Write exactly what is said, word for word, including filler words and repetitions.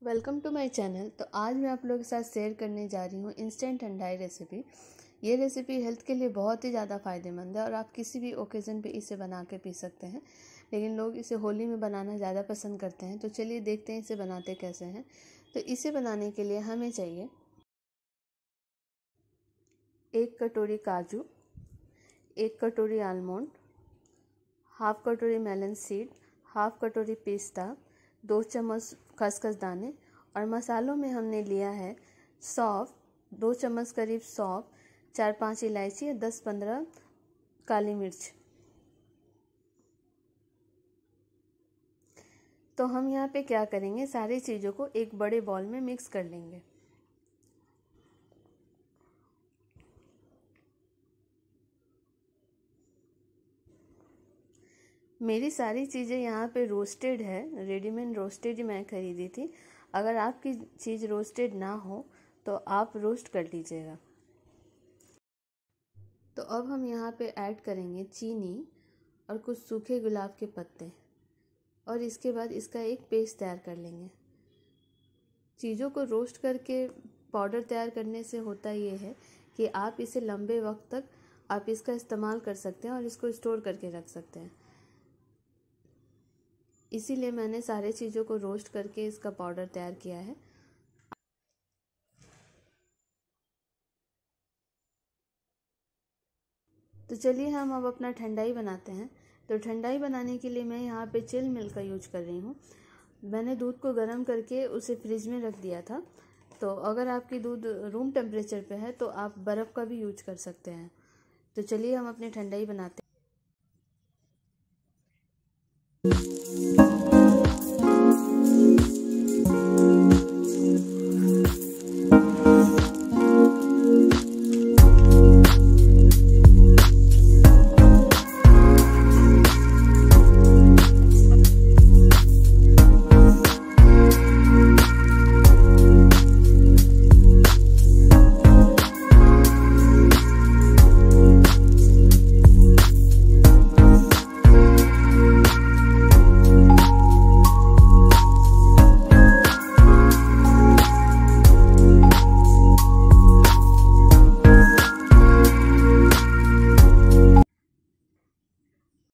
Welcome to my channel. तो आज मैं आप लोगों के साथ शेयर करने जा रही हूँ इंस्टेंट ठंडाई रेसिपी। ये रेसिपी हेल्थ के लिए बहुत ही ज़्यादा फ़ायदेमंद है और आप किसी भी ओकेज़न पे इसे बना के पी सकते हैं, लेकिन लोग इसे होली में बनाना ज़्यादा पसंद करते हैं। तो चलिए देखते हैं इसे बनाते कैसे हैं। तो इसे बनाने के लिए हमें चाहिए एक कटोरी काजू, एक कटोरी आलमंड, हाफ कटोरी मेलन सीड, हाफ कटोरी पिस्ता, दो चम्मच खसखस दाने और मसालों में हमने लिया है सौंफ, दो चम्मच करीब सौंफ, चार पांच इलायची और दस पंद्रह काली मिर्च। तो हम यहाँ पे क्या करेंगे, सारी चीज़ों को एक बड़े बॉल में मिक्स कर लेंगे। मेरी सारी चीज़ें यहाँ पे रोस्टेड है, रेडीमेड रोस्टेड ही मैं खरीदी थी। अगर आपकी चीज़ रोस्टेड ना हो तो आप रोस्ट कर लीजिएगा। तो अब हम यहाँ पे ऐड करेंगे चीनी और कुछ सूखे गुलाब के पत्ते और इसके बाद इसका एक पेस्ट तैयार कर लेंगे। चीज़ों को रोस्ट करके पाउडर तैयार करने से होता ये है कि आप इसे लंबे वक्त तक आप इसका इस्तेमाल कर सकते हैं और इसको स्टोर करके रख सकते हैं। इसीलिए मैंने सारे चीज़ों को रोस्ट करके इसका पाउडर तैयार किया है। तो चलिए हम अब अपना ठंडाई बनाते हैं। तो ठंडाई बनाने के लिए मैं यहाँ पे चिल मिल्क का यूज कर रही हूँ। मैंने दूध को गर्म करके उसे फ्रिज में रख दिया था। तो अगर आपकी दूध रूम टेम्परेचर पे है तो आप बर्फ़ का भी यूज कर सकते हैं। तो चलिए हम अपनी ठंडाई बनाते हैं।